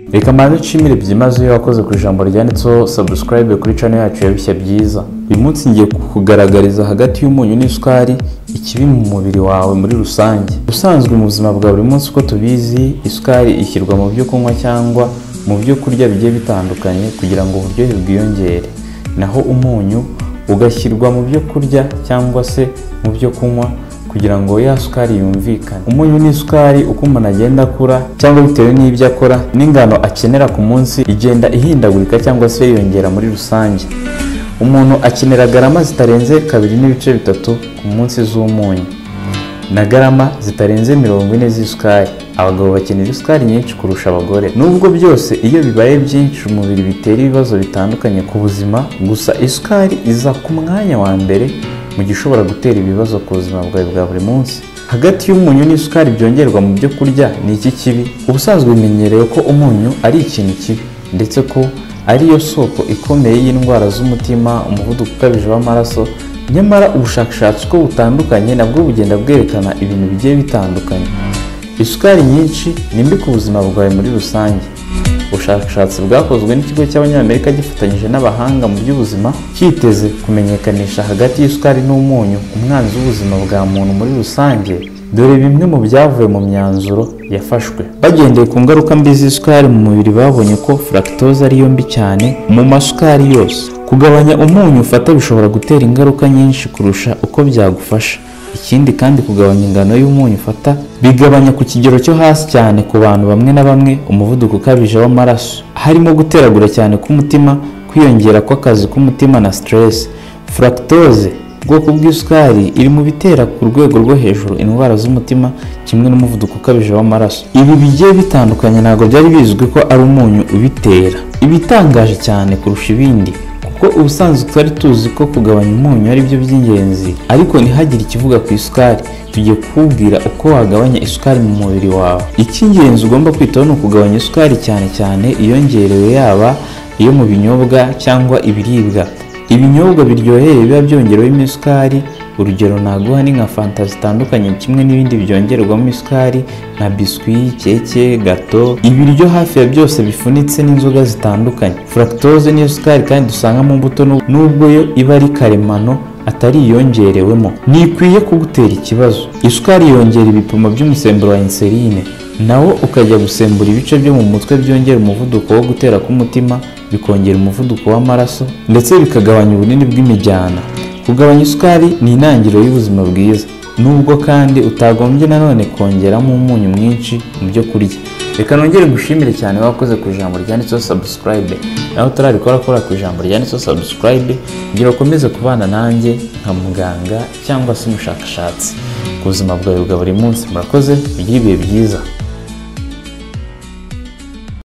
Reka mbanze nshimire byimazeyo wakoze ku ijambo ryanditseho subscribe kuri channel yacu ya Bishya Byiza. Uyu munsi ngiye kukugaragariza hagati y'umunyu n'isukari ikibi mu mubiri wawe muri rusange. Ubusanzwe mu buzima bwa buri munsi uko tubizi, isukari ishyirwa mu byo kunywa cyangwa mu byo kurya bigiye bitandukanye kugira ngo uburyohe bwiyongere. Naho umunyu ugashyirwa mu byo kurya cyangwa se mu byo kunywa kugira ngo ya sukari yumvikane. Umunyu n'isukari uko umuntu agenda akura cyangwa bitewe n'ibyo akora n'ingano akenera ku munsi igenda ihindagurika cyangwa se yiyongera muri rusange. Umuntu akenera garama zitarenze 2.3 ku munsi z'umunyu na garama zitarenze 40 z'isukari. Abagabo bakenera isukari nyinshi kurusha abagore. Nubwo byose iyo bibaye byinshi umubiri bitera ibibazo bitandukanye ku buzima, gusa isukari iza ku mwanya wa mbere mu gishobora gutera ibibazo ku buzima bwawe bwa buri munsi. Hagati y'umunyu n'isukari byongerwa mu byo kurya ni iki kibi? Ubusanzwe bimenyerewe ko umunyu ari ikintu kibi ndetse ko ariyo soko ikomeye y'indwara z'umutima, umuvuduko ukabije w'amaraso. Nyamara ubushakashatsi uko butandukanye nabwo bugenda bwerekana ibintu bigiye bitandukanye. Isukari nyinshi ni mbi ku buzima bwawe muri rusange. Ubushakashatsi bwakozwe n'ikigo cy'Abanyamerika gifatanyije n'abahanga mu by'ubuzima kiteze kumenyekanisha hagati y'isukari n'umunyu umwanzi w'ubuzima bwa muntu muri rusange. Dore bimwe mu byavuye mu myanzuro yafashwe. Bagendeye ku ngaruka mbi z'isukari mu mubiri babonye ko fructose ariyo mbi cyane mu masukari yose. Kugabanya umunyu ufata bishobora gutera ingaruka nyinshi kurusha uko byagufasha. Ikindi kandi kugabanya ingano y'umunyu ufata bigabanya ku kigero cyo hasi cyane ku bantu bamwe na bamwe umuvuduko ukabije w'amaraso, harimo guteragura cyane k'umutima, kwiyongera kw'akazi k'umutima na stress. Fructose ubwoko bw'isukari iri mu bitera ku rwego rwo hejuru indwara z'umutima kimwe n'umuvuduko ukabije w'amaraso. Ibi bigiye bitandukanye ntabwo byari bizwi ko ari umunyu ubitera. Ibitangaje cyane kurusha ibindi kuko ubusanzwe twari tuzi ko kugabanya umunyu ari byo by'ingenzi, ariko ntihagire ikivuga ku isukari. Tugiye kukubwira uko wagabanya isukari mu mubiri wawe. Icy'ingenzi ugomba kwitaho ni ukugabanya isukari cyane cyane iyongerewe, yaba iyo mu binyobwa cyangwa ibiribwa. Ibinyobwa biryoheye biba byongerewemo isukari, urugero naguha ni nka fanta zitandukanye kimwe n'ibindi byongerwamo isukari nka biswi, keke, gato. Ibiryo hafi ya byose bifunitse n'inzoga zitandukanye. Fructose niyo sukari kandi dusanga mu mbuto, nubwo yo iba ari karemano atari iyongerewemo, ntikwiye kugutera ikibazo. Isukari yongera ibipimo by'umusemburo wa insuline, nawo ukajya gusembura ibice byo mu mutwe byongera umuvuduko wo gutera k'umutima, bikongera umuvuduko w'amaraso ndetse bikagabanya ubunini bw'imijyana. Kugabanya isukari ni intangiriro y'ubuzima bwiza, nubwo kandi utagombye nanone kongeramo umunyu mwinshi mu byo kurya. Reka nongere ngushimire cyane wakoze ku ijambo ryanditseho subscribe. Naho utararikora kora ku ijambo ryanditseho subscribe kugira ukomeze kubana nanjye nka muganga cyangwa se umushakashatsi ku buzima bwawe bwa buri munsi. Murakoze, mugire ibihe byiza.